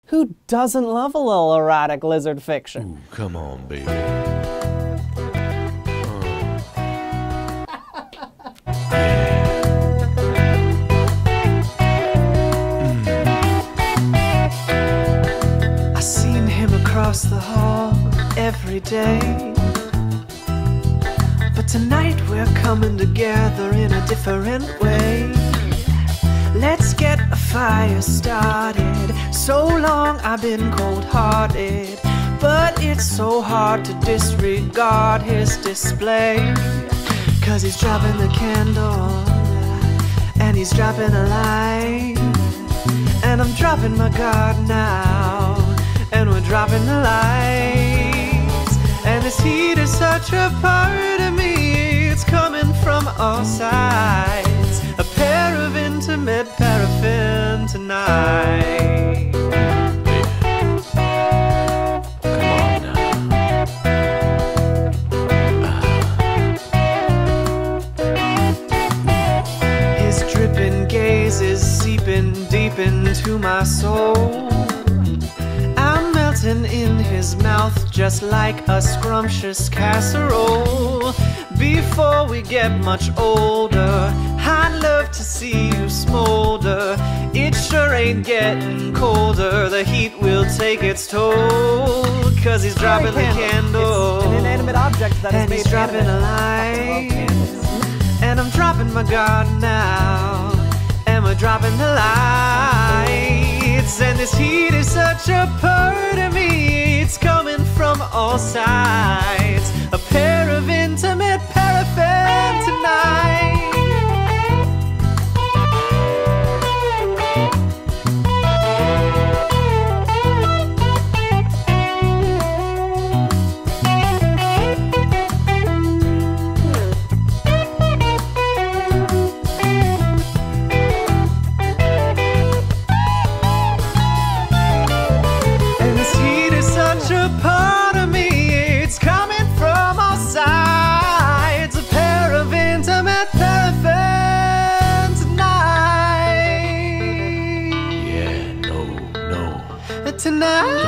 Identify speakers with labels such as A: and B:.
A: Who doesn't love a little erotic lizard fiction?
B: Ooh, come on, baby.
C: I seen him across the hall every day, but tonight we're coming together in a different way. Let's get a fire started. So long I've been cold-hearted, but it's so hard to disregard his display. 'Cause he's dropping the candle, and he's dropping a light, and I'm dropping my guard now, and we're dropping the lights. And this heat is such a part of me, it's coming from all sides. A pair of intimate paraffin tonight.
B: Come on now.
C: His dripping gaze is seeping deep into my soul. I'm melting in his mouth just like a scrumptious casserole. Before we get much older, I'd love to see you smolder. It sure ain't getting colder, the heat will take its toll. 'Cause he's dropping the candle,
A: It's an inanimate object that is
C: and
A: made
C: he's dropping a light, and I'm dropping my guard now, and we're dropping the lights. And this heat is such a part of me, it's coming from all sides. A pair of intimate paraffin tonight. Tonight.